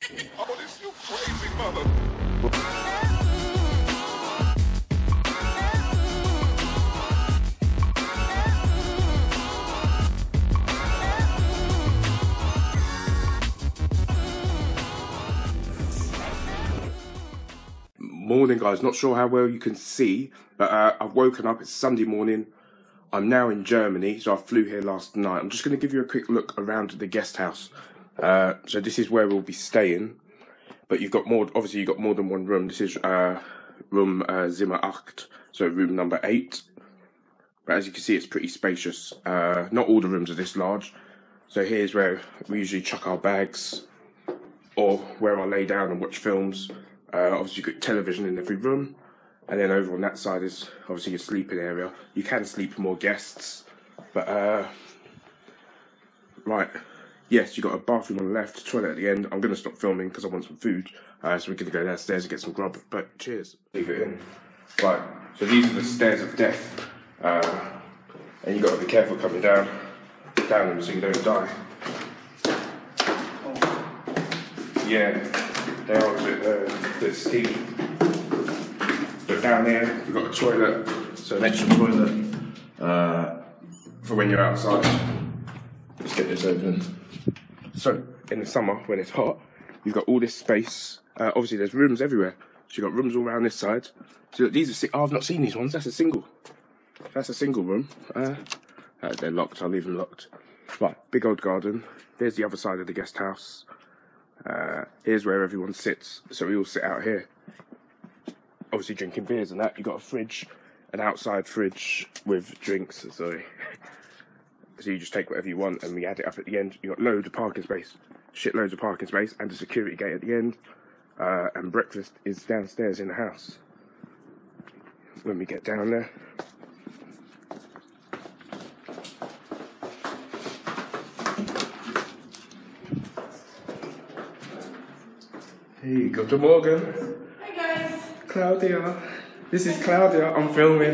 Oh, this you crazy mother. Morning guys, not sure how well you can see, but I've woken up, it's Sunday morning. I'm now in Germany, so I flew here last night. I'm just going to give you a quick look around the guest house. So this is where we'll be staying, but you've got more, obviously you've got more than one room. This is room Zimmer 8, so room number 8. But as you can see, it's pretty spacious. Not all the rooms are this large. So here's where we usually chuck our bags, or where I lay down and watch films. Obviously you've got television in every room, and then over on that side is obviously your sleeping area. You can sleep for more guests, but right, yes, you've got a bathroom on the left, toilet at the end. I'm going to stop filming because I want some food, so we're going to go downstairs and get some grub, but cheers. Leave it in. Right, so these are the stairs of death, and you've got to be careful coming down them so you don't die. Yeah. They are a bit steep. But down there, we've got a toilet, so an extra toilet for when you're outside. Let's get this open. So, in the summer, when it's hot, you've got all this space. Obviously, there's rooms everywhere. So you've got rooms all around this side. So these are, oh, I've not seen these ones. That's a single room. They're locked, I'll leave them locked. Right, big old garden. There's the other side of the guest house. Here's where everyone sits, so we all sit out here, obviously drinking beers and that. You've got a fridge, an outside fridge with drinks, sorry. So you just take whatever you want and we add it up at the end. You've got loads of parking space, shitloads of parking space, and a security gate at the end, and breakfast is downstairs in the house when we get down there. Hey, good morning. Hi guys. Claudia. This is Claudia, I'm filming.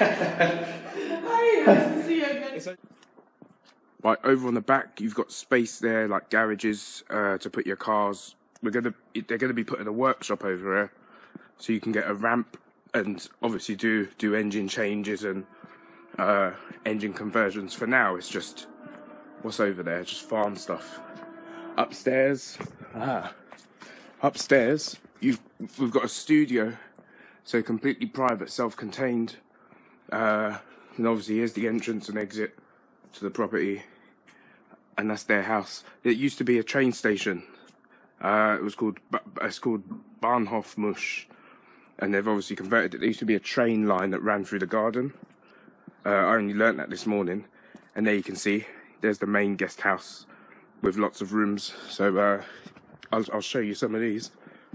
Hi, nice to see you again. Right, over on the back, you've got space there, like garages, to put your cars. They're gonna be putting a workshop over here, so you can get a ramp and obviously do engine changes and engine conversions. For now, it's just what's over there, just farm stuff. Upstairs, Upstairs, we've got a studio, so completely private, self-contained, and obviously here's the entrance and exit to the property, and that's their house. It used to be a train station. It's called Bahnhof Musch, and they've obviously converted it. There used to be a train line that ran through the garden. I only learnt that this morning, and there you can see there's the main guest house with lots of rooms. So I'll show you some of these.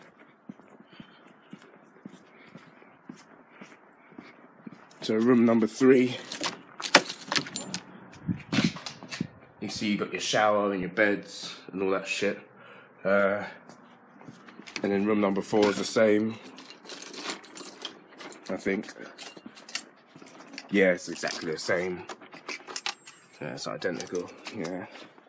So room number 3. You see you got your shower and your beds and all that shit. And then room number 4 is the same, I think. Yeah, it's exactly the same. Yeah, it's identical, yeah.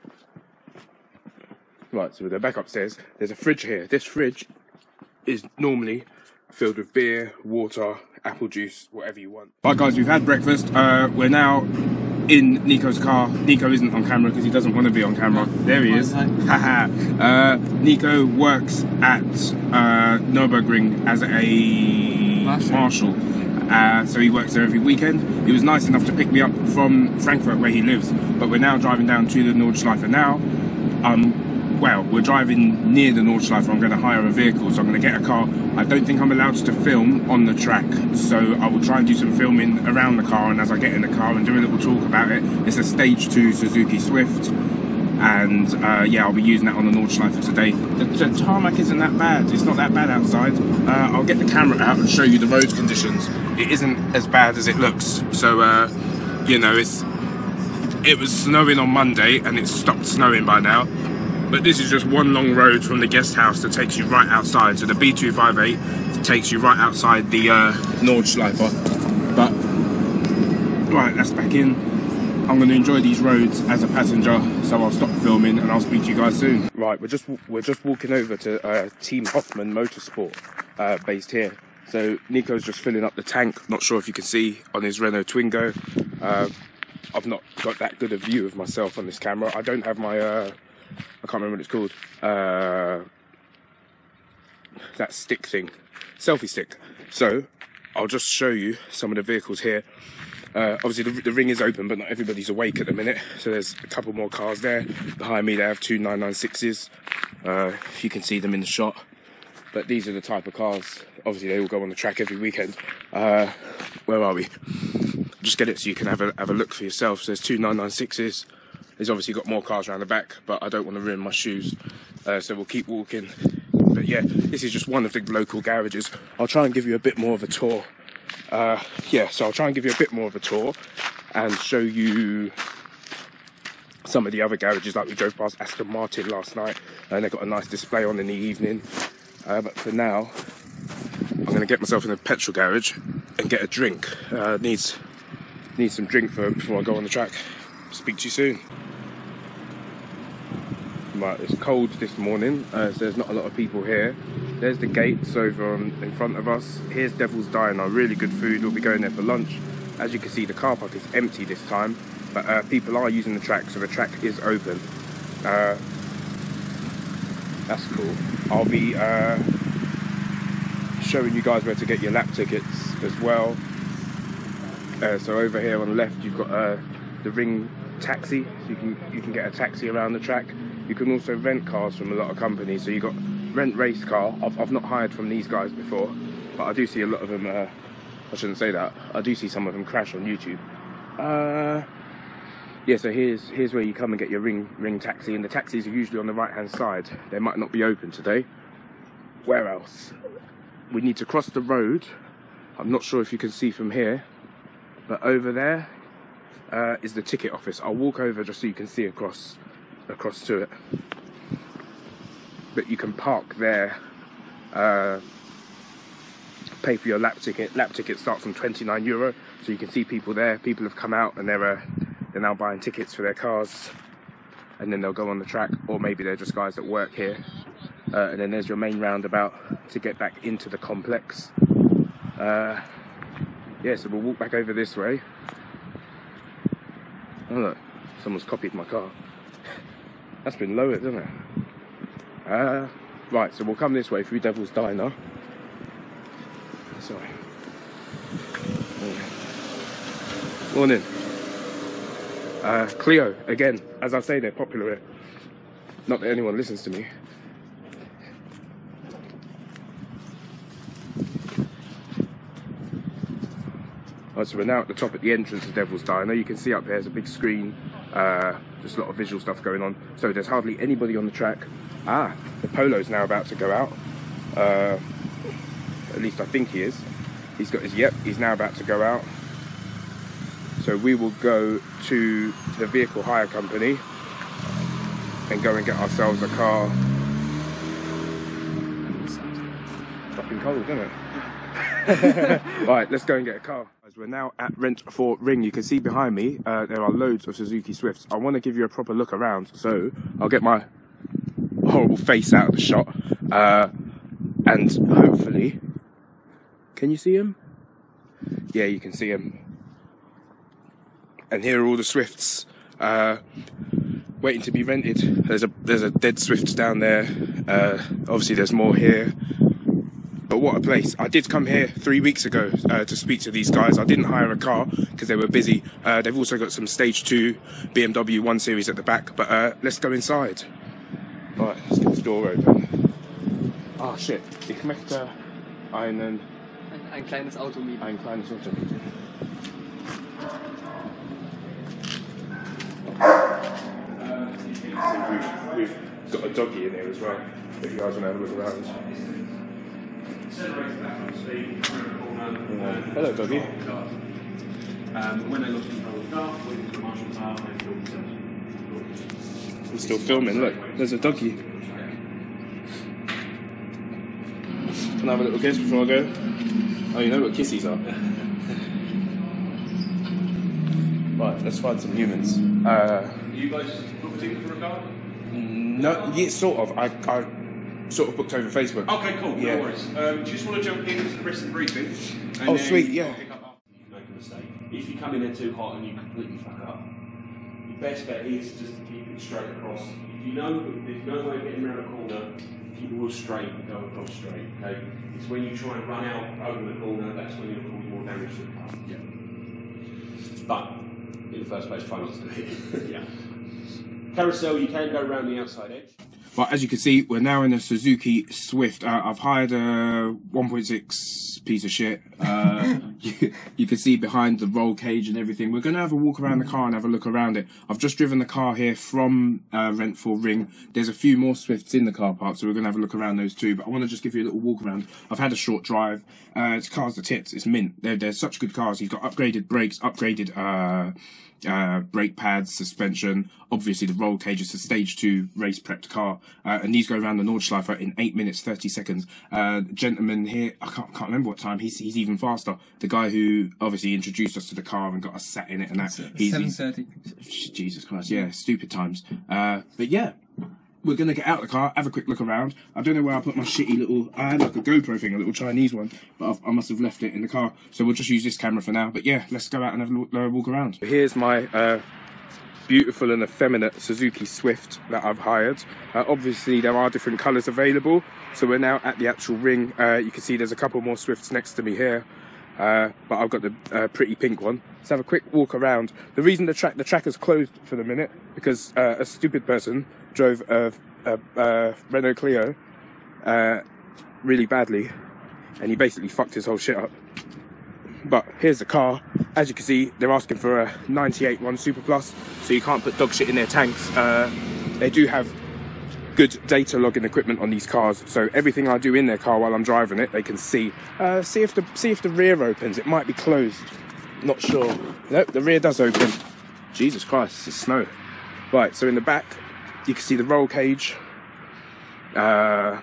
Right, so we go back upstairs. There's a fridge here. This fridge is normally filled with beer, water, apple juice, whatever you want. Right guys, we've had breakfast. We're now in Nico's car. Nico isn't on camera because he doesn't want to be on camera. There he is. Haha. Nico works at Nurburgring as a marshal. So he works there every weekend. He was nice enough to pick me up from Frankfurt where he lives. But we're now driving down to the Nordschleife now. Well, we're driving near the Nordschleife. I'm going to hire a vehicle, so I'm going to get a car. I don't think I'm allowed to film on the track, so I will try and do some filming around the car, and as I get in the car and do a little talk about it. It's a Stage 2 Suzuki Swift, and yeah, I'll be using that on the Nordschleife today. The tarmac isn't that bad. It's not that bad outside. I'll get the camera out and show you the road conditions. It isn't as bad as it looks. So, you know, it was snowing on Monday, and it's stopped snowing by now. But this is just one long road from the guest house that takes you right outside. So the B258 takes you right outside the Nordschleife. But, right, that's back in. I'm going to enjoy these roads as a passenger, so I'll stop filming and I'll speak to you guys soon. Right, we're just walking over to Team Hoffman Motorsport, based here. So Nico's just filling up the tank. Not sure if you can see on his Renault Twingo. I've not got that good a view of myself on this camera. I don't have my I can't remember what it's called. That stick thing, selfie stick. So I'll just show you some of the vehicles here. Obviously the ring is open, but not everybody's awake at the minute. So there's a couple more cars there. Behind me they have two 996s. If you can see them in the shot. But these are the type of cars. Obviously they all go on the track every weekend. Where are we? Just get it so you can have a look for yourself. So there's two 996s. There's obviously got more cars around the back, but I don't want to ruin my shoes. So we'll keep walking. But yeah, this is just one of the local garages. I'll try and give you a bit more of a tour. So I'll try and give you a bit more of a tour and show you some of the other garages. Like we drove past Aston Martin last night and they got a nice display on in the evening. But for now, I'm going to get myself in a petrol garage and get a drink. Need some drink before I go on the track. Speak to you soon. Right, it's cold this morning, so there's not a lot of people here. There's the gates over in front of us. Here's Devil's Diner, really good food. We'll be going there for lunch. As you can see, the car park is empty this time, but people are using the track, so the track is open. That's cool. I'll be showing you guys where to get your lap tickets as well. So over here on the left, you've got the Ring taxi, so you can get a taxi around the track. You can also rent cars from a lot of companies. So you got rent race car. I've not hired from these guys before, but I do see a lot of them. I shouldn't say that. I do see some of them crash on YouTube. Yeah. So here's where you come and get your ring taxi, and the taxis are usually on the right hand side. They might not be open today. Where else? We need to cross the road. I'm not sure if you can see from here, but over there is the ticket office. I'll walk over just so you can see across to it. But you can park there, pay for your lap ticket. Lap tickets start from €29, so you can see people there. People have come out and they're now buying tickets for their cars, and then they'll go on the track, or maybe they're just guys that work here. And then there's your main roundabout to get back into the complex. Yeah, so we'll walk back over this way. Oh look, someone's copied my car. That's been lowered, isn't it? Right, so we'll come this way through Devil's Diner. Sorry. Morning. Clio, again, as I say, they're popular here. Not that anyone listens to me. So we're now at the top at the entrance of Devil's Diner. You can see up there's a big screen, just a lot of visual stuff going on. So there's hardly anybody on the track. The Polo's now about to go out. At least I think he is. He's got his, he's now about to go out. So we will go to the vehicle hire company and go and get ourselves a car. It's fucking cold, isn't it? Right, let's go and get a car. We're now at Rent4Ring. You can see behind me there are loads of Suzuki Swifts. I want to give you a proper look around, so I'll get my horrible face out of the shot, and hopefully, can you see him? Yeah, you can see him. And here are all the Swifts waiting to be rented. There's a dead Swift down there. Obviously there's more here. But what a place. I did come here 3 weeks ago to speak to these guys. I didn't hire a car because they were busy. They've also got some Stage 2 BMW 1 Series at the back. But let's go inside. Right, let's get this door open. Ah, shit. Ich möchte ein kleines Auto mieten. Ein kleines Auto mieten. We've got a doggy in here as well, if you guys want to have a look around. Hello, doggy. We're still filming, look, there's a doggy. Can I have a little kiss before I go? Oh, you know what kissies are? Right, let's find some humans. You guys booked in for a car? No, yeah, sort of. I sort of booked over Facebook. Okay, cool. Yeah. No worries. Do you just want to jump into the rest of the briefing? And Oh, then sweet, yeah. I'll pick up after you make a mistake. If you come in there too hot and you completely fuck up, your best bet is just to keep it straight across. If you know that there's no way of getting around a corner, keep it all straight and go across straight. Okay? It's when you try and run out over the corner, that's when you'll cause more damage to the car. Yeah. But in the first place, try not to do it. Yeah. Carousel, you can go around the outside edge. But as you can see, we're now in a Suzuki Swift. I've hired a 1.6 piece of shit. You can see behind the roll cage and everything. We're going to have a walk around the car and have a look around it. I've just driven the car here from Ring. There's a few more Swifts in the car park, so we're going to have a look around those too. But I want to just give you a little walk around. I've had a short drive. It's cars the tits. It's mint. They're such good cars. He's got upgraded brakes, upgraded brake pads, suspension. Obviously, the roll cage is a stage 2 race prepped car, and these go around the Nordschleife in 8 minutes 30 seconds. Gentleman here, I can't remember what time. He's even faster. The guy who obviously introduced us to the car and got us sat in it and that. 7:30. Jesus Christ, yeah, stupid times. But yeah. We're going to get out of the car, have a quick look around. I don't know where I put my shitty little... I had like a GoPro thing, a little Chinese one, but I must have left it in the car. So we'll just use this camera for now. But yeah, let's go out and have a walk around. Here's my beautiful and effeminate Suzuki Swift that I've hired. Obviously, there are different colours available. So we're now at the actual ring. You can see there's a couple more Swifts next to me here. But I've got the pretty pink one. Let's have a quick walk around. The reason the track is closed for the minute, because a stupid person drove a Renault Clio really badly, and he basically fucked his whole shit up. But here's the car. As you can see, they're asking for a 98 1 Super Plus, so you can't put dog shit in their tanks. They do have good data logging equipment on these cars, so everything I do in their car while I'm driving it, they can see. See if the rear opens. It might be closed. Not sure. Nope, the rear does open. Jesus Christ, it's snow. Right, so in the back, you can see the roll cage. Let's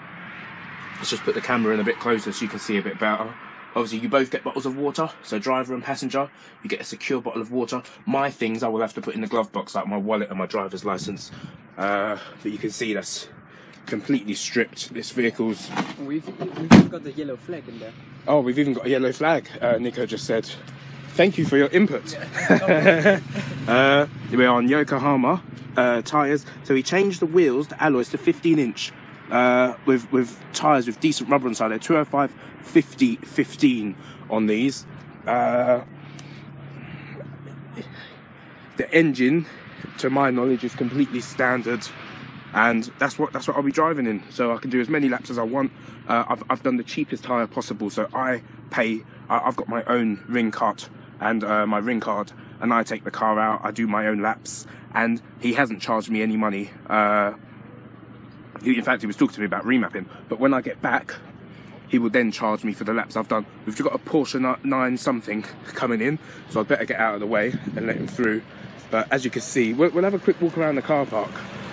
just put the camera in a bit closer so you can see a bit better. Obviously, you both get bottles of water, so driver and passenger, you get a secure bottle of water. My things I will have to put in the glove box, like my wallet and my driver's license. But you can see that's completely stripped. This vehicle's... We've even got the yellow flag in there. Oh, we've even got a yellow flag, Nico just said. Thank you for your input. We're on Yokohama tyres. So he changed the wheels, the alloys, to 15-inch with tyres with decent rubber inside. They're 205 50 15 on these. The engine, to my knowledge, is completely standard, and that's what I'll be driving in. So I can do as many laps as I want. I've done the cheapest tyre possible, so I've got my own ring cart and my ring card, and I take the car out, I do my own laps, and he hasn't charged me any money. In fact, he was talking to me about remapping, but when I get back, he will then charge me for the laps I've done. We've got a Porsche 9 something coming in, so I'd better get out of the way and let him through. But as you can see, we'll have a quick walk around the car park.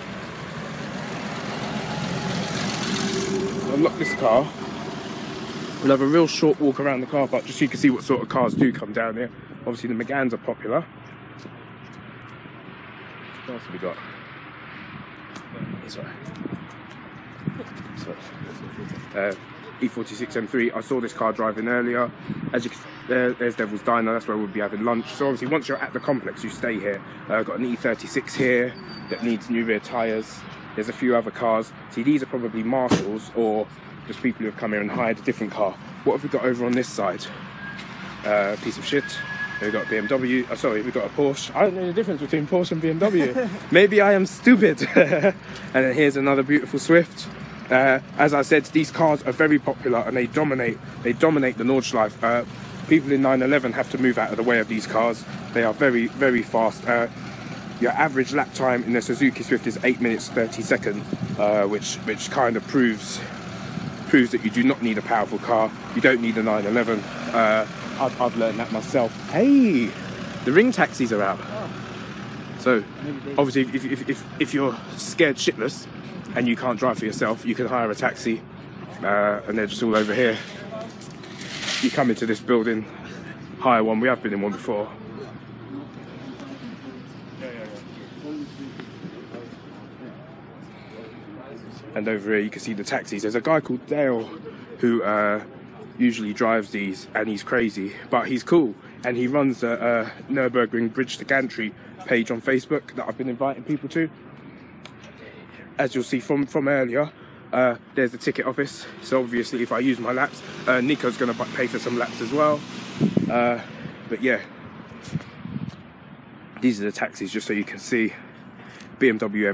I'll lock this car. We'll have a real short walk around the car park just so you can see what sort of cars do come down here. Obviously the Meganes are popular. What else have we got? Sorry. E46 M3. I saw this car driving earlier. As you can see, there's Devil's Diner. That's where we'll be having lunch. So obviously once you're at the complex, you stay here. Got an E36 here that needs new rear tyres. There's a few other cars. See, these are probably marshals or just people who have come here and hired a different car. What have we got over on this side? Piece of shit. We've got a BMW. Sorry, we've got a Porsche. I don't know the difference between Porsche and BMW. Maybe I am stupid. And then here's another beautiful Swift. As I said, these cars are very popular and they dominate the Nordschleife. People in 911 have to move out of the way of these cars. They are very, very fast. Your average lap time in the Suzuki Swift is 8 minutes 30 seconds, which kind of proves that you do not need a powerful car. You don't need a 911. I've learned that myself. Hey, the ring taxis are out. So obviously, if you're scared shitless and you can't drive for yourself, you can hire a taxi, and they're just all over here. You come into this building, hire one. We have been in one before. And over here you can see the taxis. There's a guy called Dale who usually drives these, and he's crazy, but he's cool. And he runs the Nurburgring Bridge to Gantry page on Facebook that I've been inviting people to. As you'll see from earlier, there's the ticket office. So obviously if I use my laps, Nico's going to pay for some laps as well. But yeah, these are the taxis, just so you can see. BMW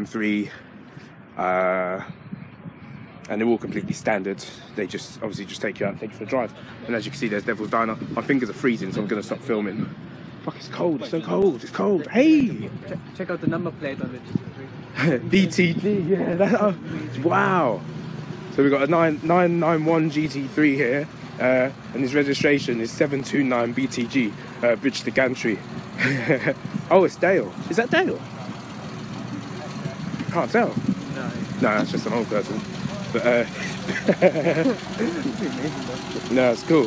M3, and they're all completely standard. They just obviously just take you out and take you for a drive. And as you can see, there's Devil's Diner. My fingers are freezing, so I'm going to stop filming. Fuck, it's cold. It's so cold. It's cold. Hey! Check out the number plate on it. BTG, yeah. Wow. So we've got a 991 GT3 here, and his registration is 729 BTG, Bridge to Gantry. Oh, it's Dale. Is that Dale? Can't tell. No, that's just an old person. But no, it's cool.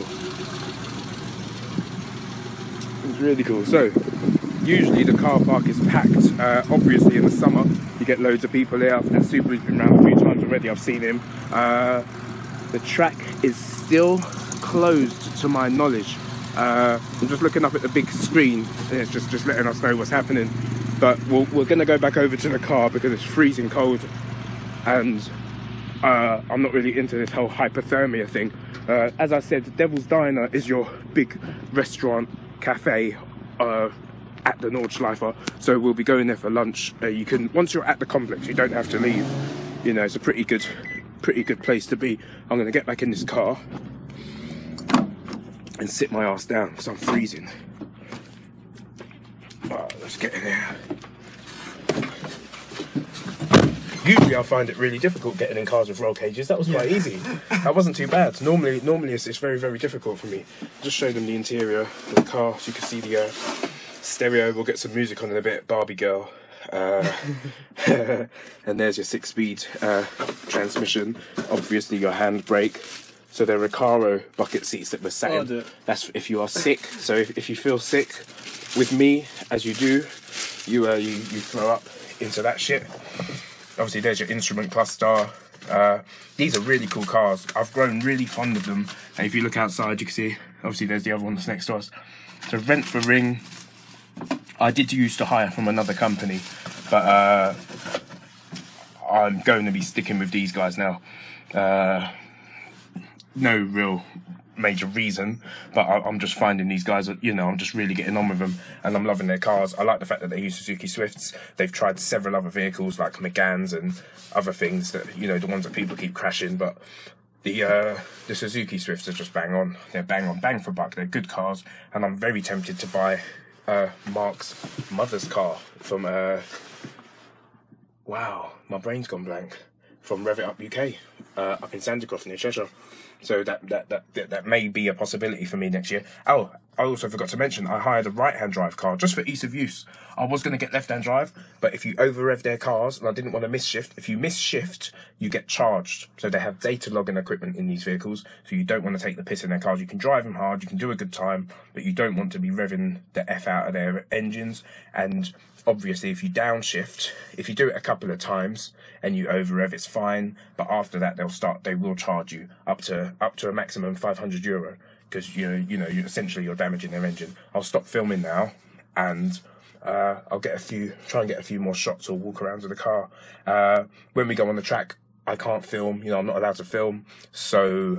It's really cool. So usually the car park is packed. Obviously in the summer you get loads of people here. And Subaru's been around a few times already. I've seen him. The track is still closed to my knowledge. I'm just looking up at the big screen, and it's just letting us know what's happening. But we're going to go back over to the car because it's freezing cold, and I'm not really into this whole hypothermia thing. As I said, Devil's Diner is your big restaurant, cafe at the Nordschleifer, so we'll be going there for lunch. You can, once you're at the complex, you don't have to leave. You know, it's a pretty good place to be. I'm going to get back in this car and sit my ass down because I'm freezing. Let's get in there. Usually I find it really difficult getting in cars with roll cages. That was quite easy. That wasn't too bad. Normally it's very, very difficult for me. Just show them the interior of the car so you can see the stereo. We'll get some music on in a bit. Barbie Girl. And there's your 6-speed transmission. Obviously your handbrake. So they're Recaro bucket seats that we're sat in. That's if you are sick. So if you feel sick with me, as you do, you throw up into that shit. Obviously there's your instrument cluster. These are really cool cars. I've grown really fond of them. And if you look outside, you can see, obviously there's the other one that's next to us. So Rev-it, I did used to hire from another company, but I'm going to be sticking with these guys now. No real major reason, but I'm just finding these guys, you know, I'm just really getting on with them, and I'm loving their cars. I like the fact that they use Suzuki Swifts. They've tried several other vehicles like Megans and other things that, you know, the ones that people keep crashing, but the Suzuki Swifts are just bang on. They're bang for buck. They're good cars, and I'm very tempted to buy Mark's mother's car from wow, my brain's gone blank, from Rev-it Up UK, up in Sandicroft near Cheshire. So that may be a possibility for me next year. Oh, I also forgot to mention, I hired a right-hand drive car just for ease of use. I was going to get left-hand drive, but if you over-rev their cars, and I didn't want to miss shift, if you miss shift, you get charged. So they have data logging equipment in these vehicles, so you don't want to take the piss in their cars. You can drive them hard, you can do a good time, but you don't want to be revving the F out of their engines. And obviously, if you downshift, if you do it a couple of times and you over rev, it's fine. But after that, they will charge you up to a maximum of €500 because you know essentially you're damaging their engine. I'll stop filming now, and I'll try and get a few more shots or walk around with the car. When we go on the track, I can't film. You know, I'm not allowed to film, so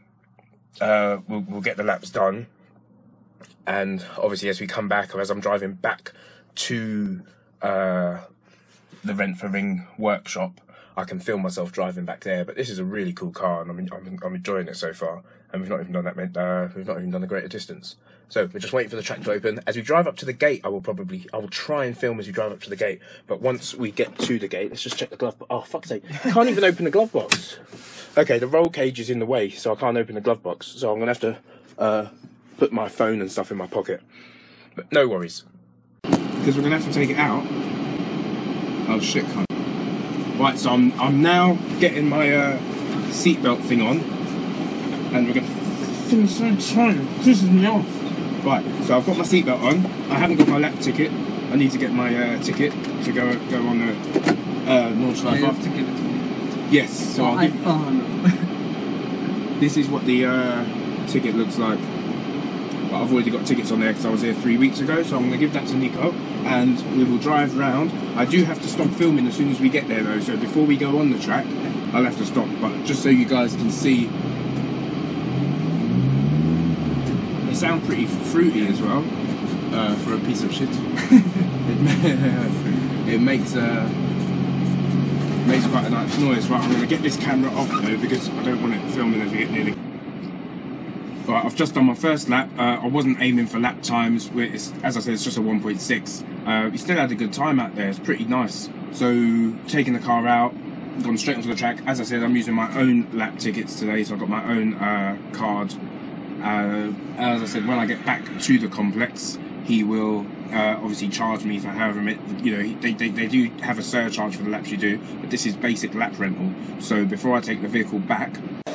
we'll get the laps done. And obviously, as we come back, or as I'm driving back to the Rev-it workshop, I can film myself driving back there. But this is a really cool car, and I'm enjoying it so far. And we've not even done the greater distance. So we're just waiting for the track to open. As we drive up to the gate, I will try and film as we drive up to the gate. But once we get to the gate, let's just check the glove box. Oh, fuck's sake. I can't even open the glove box. Okay, the roll cage is in the way, so I can't open the glove box. So I'm going to have to put my phone and stuff in my pocket. But no worries. Because we're going to have to take it out. Oh, shit, cunt. Right, so I'm now getting my seatbelt thing on. And we're going to... This is so tight. Pisses me off. Right, so I've got my seatbelt on. I haven't got my lap ticket. I need to get my ticket to go on the Nordschleifer. Yes, so Oh, I'll give, no. this is what the ticket looks like. But I've already got tickets on there because I was here 3 weeks ago, so I'm going to give that to Nico and we will drive round. I do have to stop filming as soon as we get there though, so before we go on the track, I'll have to stop, but just so you guys can see. They sound pretty fruity as well, for a piece of shit. It makes quite a nice noise. Right, I'm going to get this camera off though because I don't want it filming as we get nearly. Right, I've just done my first lap. I wasn't aiming for lap times. As I said, it's just a 1.6. We still had a good time out there. It's pretty nice. So taking the car out, gone straight onto the track. As I said, I'm using my own lap tickets today, so I've got my own card. As I said, when I get back to the complex, he will obviously charge me for however many, you know, they do have a surcharge for the laps you do, but this is basic lap rental. So before I take the vehicle back,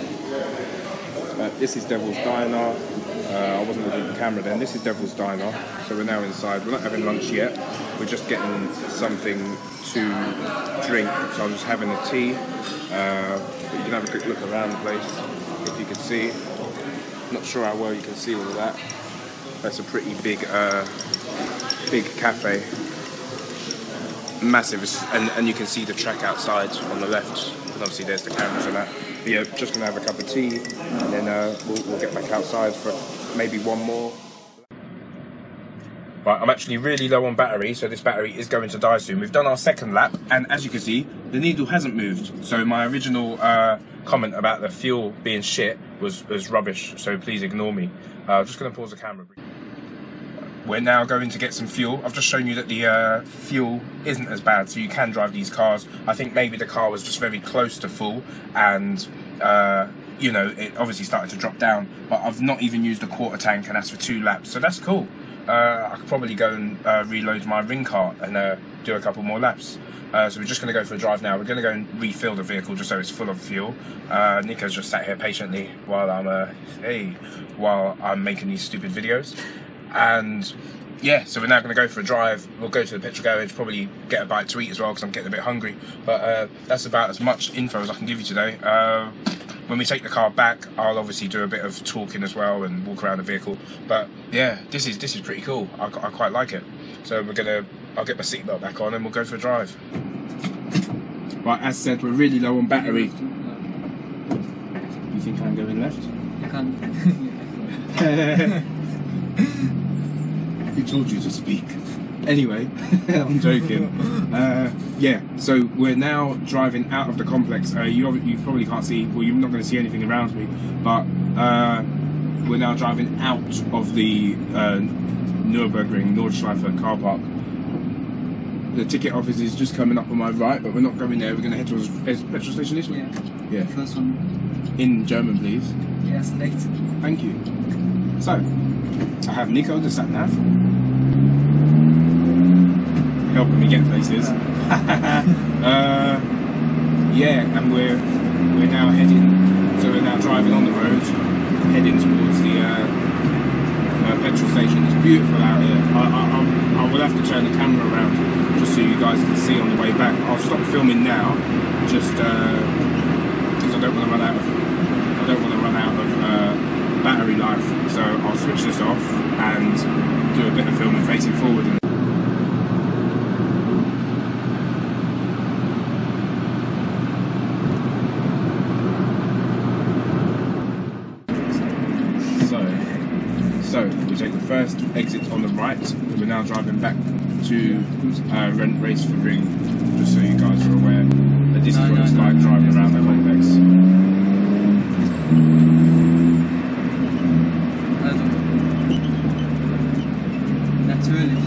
this is Devil's Diner. I wasn't looking at the camera then. This is Devil's Diner. So we're now inside. We're not having lunch yet. We're just getting something to drink. So I'm just having a tea. But you can have a quick look around the place if you can see. Not sure how well you can see all of that. That's a pretty big cafe. Massive, and you can see the track outside on the left. And obviously there's the cameras and that. But yeah, just gonna have a cup of tea, and then we'll get back outside for maybe one more. Right, I'm actually really low on battery, so this battery is going to die soon. We've done our second lap, and as you can see, the needle hasn't moved. So my original comment about the fuel being shit was rubbish, so please ignore me. I'm just gonna pause the camera. We're now going to get some fuel. I've just shown you that the fuel isn't as bad, so you can drive these cars. I think maybe the car was just very close to full, and you know, it obviously started to drop down. But I've not even used a quarter tank, and that's for 2 laps, so that's cool. I could probably go and reload my ring cart and do a couple more laps. So we're just going to go for a drive now. We're going to go and refill the vehicle just so it's full of fuel. Nico's just sat here patiently while I'm making these stupid videos. And yeah, so we're now going to go for a drive. We'll go to the petrol garage, probably get a bite to eat as well because I'm getting a bit hungry. But that's about as much info as I can give you today. When we take the car back, I'll obviously do a bit of talking as well and walk around the vehicle. But yeah, this is pretty cool. I quite like it. So I'll get my seatbelt back on and we'll go for a drive. Right, as said, we're really low on battery. You think I'm going left? I can't. Who told you to speak? Anyway, I'm joking. Yeah, so we're now driving out of the complex. You probably can't see, well, you're not going to see anything around me, but we're now driving out of the Nurburgring, Nordschleife car park. The ticket office is just coming up on my right, but we're not going there. We're going to head towards the petrol station this way. Yeah. First one. In German, please. Yes, next. Thank you. So, I have Nico, the sat nav, helping me get places. Yeah, and we're now heading. So we're now driving on the road, heading towards the petrol station. It's beautiful out here. I will have to turn the camera around just so you guys can see on the way back. I'll stop filming now, just because I don't want to run out of battery life. So I'll switch this off and do a bit of filming facing forward. So we take the first exit on the right. We're now driving back to Rev-it, just so you guys are aware that this is what it's like driving around the complex. Natürlich.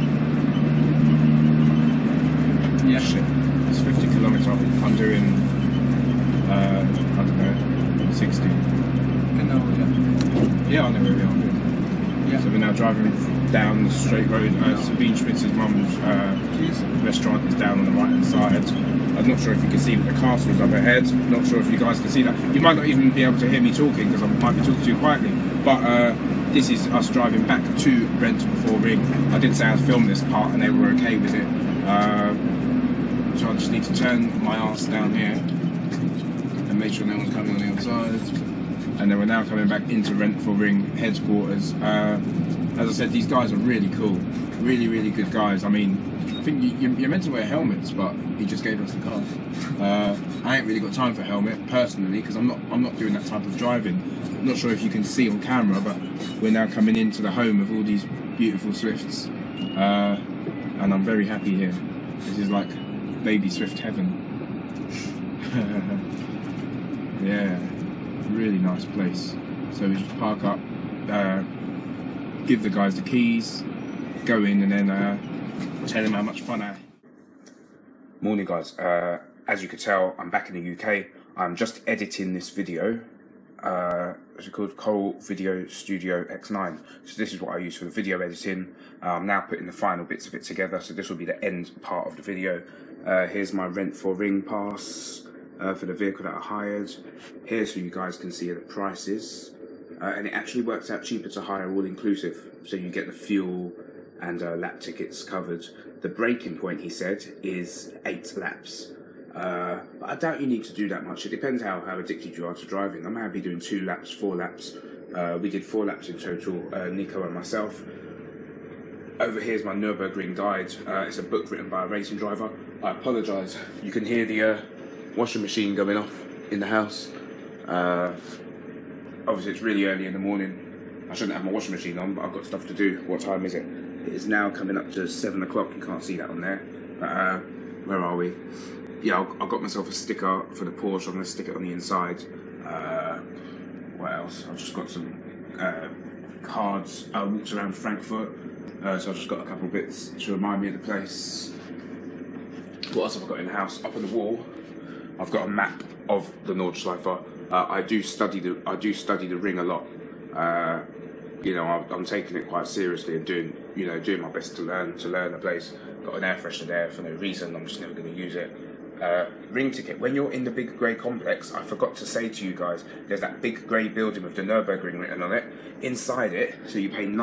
Yeah, shit. It's 50 kilometers. I'm doing, I don't know, 60. Genau, ja. Yeah, I know where we are. Yeah. So we're now driving down the straight road. Sabine Schmitz's mum's restaurant is down on the right hand side. I'm not sure if you can see, but the castle's up ahead. Not sure if you guys can see that. You might not even be able to hear me talking because I might be talking too quietly. But this is us driving back to Rev-it. I did say I'd film this part and they were okay with it. So I just need to turn my arse down here. make sure no one's coming on the other side. And then we're now coming back into Rev-it headquarters. As I said, these guys are really cool, really good guys. I mean, I think you're meant to wear helmets, but he just gave us the car. I ain't really got time for a helmet personally because I'm not doing that type of driving. I'm not sure if you can see on camera, but we're now coming into the home of all these beautiful Swifts, and I'm very happy here. This is like baby Swift heaven. Yeah, really nice place. So we just park up, give the guys the keys, go in, and then tell them how much fun I had. Morning, guys. As you can tell, I'm back in the UK. I'm just editing this video. It's called Coral Video Studio X9. So this is what I use for the video editing. I'm now putting the final bits of it together, so this will be the end part of the video. Here's my Rev-it pass for the vehicle that I hired. Here's so you guys can see the prices. And it actually works out cheaper to hire all inclusive. So you get the fuel and lap tickets covered. The breaking point, he said, is 8 laps. But I doubt you need to do that much. It depends how addicted you are to driving. I'm happy doing 2 laps, 4 laps. We did 4 laps in total, Nico and myself. Over here's my Nurburgring guide. It's a book written by a racing driver. I apologise. You can hear the washing machine going off in the house. Obviously it's really early in the morning. I shouldn't have my washing machine on, but I've got stuff to do. What time is it? It is now coming up to 7 o'clock. You can't see that on there. Where are we? Yeah, I got myself a sticker for the Porsche. I'm going to stick it on the inside. What else? I've just got some cards. I walked around Frankfurt, so I've just got a couple of bits to remind me of the place. What else have I got in the house? Up on the wall, I've got a map of the Nordschleifer. I do study the ring a lot. You know, I'm taking it quite seriously and doing my best to learn the place. Got an air freshener there for no reason. I'm just never going to use it. Ring ticket. When you're in the big grey complex, I forgot to say to you guys, there's that big grey building with the Nurburgring written on it. Inside it, so you pay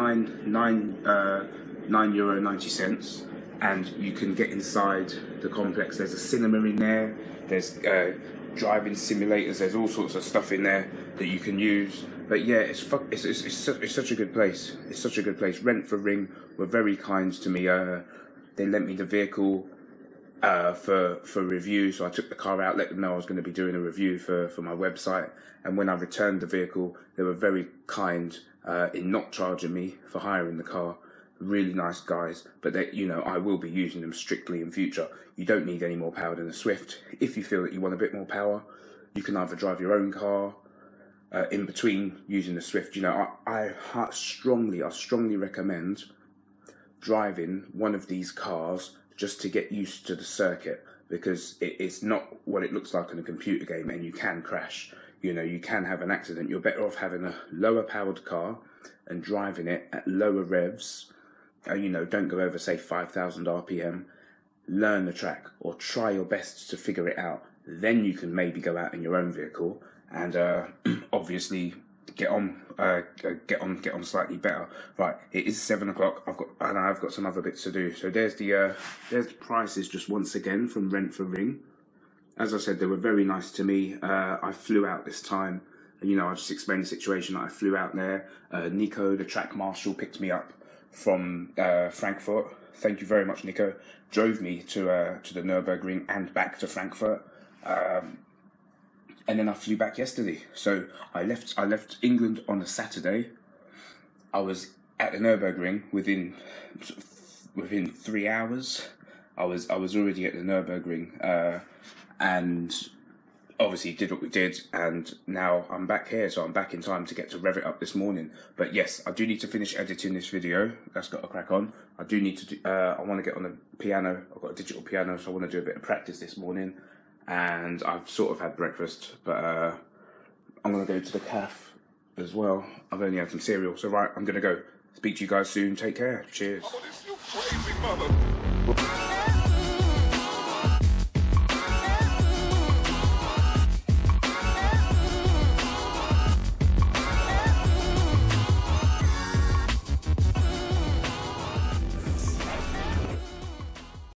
€9.90, and you can get inside the complex. There's a cinema in there. There's driving simulators. There's all sorts of stuff in there that you can use. But yeah, it's such a good place. It's such a good place. Rev-it were very kind to me. They lent me the vehicle for review, so I took the car out, let them know I was going to be doing a review for my website, and when I returned the vehicle, they were very kind in not charging me for hiring the car. Really nice guys, but they, you know, I will be using them strictly in future. You don't need any more power than a Swift. If you feel that you want a bit more power, you can either drive your own car in between using the Swift. You know, I strongly recommend driving one of these cars just to get used to the circuit, because it's not what it looks like in a computer game, and you can crash. You know, you can have an accident. You're better off having a lower powered car and driving it at lower revs. You know, don't go over, say, 5,000 RPM. Learn the track, or try your best to figure it out. Then you can maybe go out in your own vehicle and obviously get on slightly better. Right, it is 7 o'clock. I've got some other bits to do. So there's the prices just once again from Rev-it. As I said, they were very nice to me. I flew out this time, and you know, I just explained the situation. I flew out there. Nico, the track marshal, picked me up from Frankfurt. Thank you very much, Nico. Drove me to the Nurburgring and back to Frankfurt. And then I flew back yesterday. So I left England on a Saturday. I was at the Nurburgring within 3 hours. I was already at the Nurburgring, and obviously did what we did, and now I'm back here, so I'm back in time to get to rev it up this morning. But yes, I do need to finish editing this video. That's got to crack on. I do need to do, I want to get on the piano. I've got a digital piano, so I want to do a bit of practice this morning. And I've sort of had breakfast, but I'm going to go to the cafe as well. I've only had some cereal, so right, I'm going to go. Speak to you guys soon. Take care. Cheers. Oh, this you crazy mother.